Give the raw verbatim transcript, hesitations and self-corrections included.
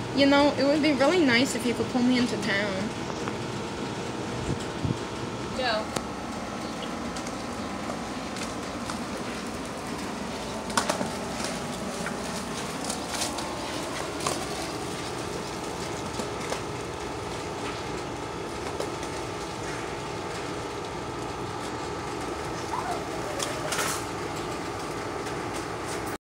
You know, it would be really nice if you could pull me into town. Joe.